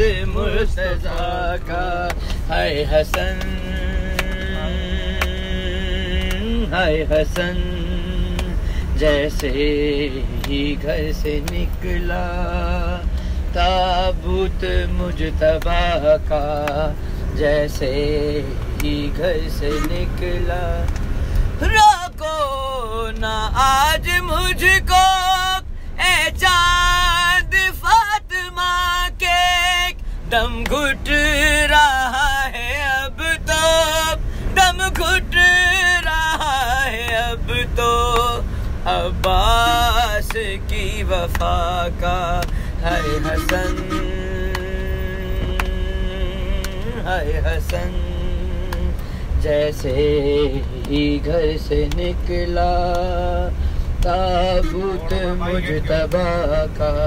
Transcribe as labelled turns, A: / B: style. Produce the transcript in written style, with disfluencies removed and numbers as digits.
A: मुर्तज़ा का। हाय हसन, हाय हसन, जैसे ही घर से निकला ताबूत मुजतबा का, जैसे ही घर से निकला। रोको ना आज मुझको ए चाँद फातिमा के, दम घुट रहा है अब तो, दम घुट रहा है अब तो, अब्बास की वफा का। हाय हसन, हाय हसन, जैसे ही घर से निकला ताबूत मुजतबा का।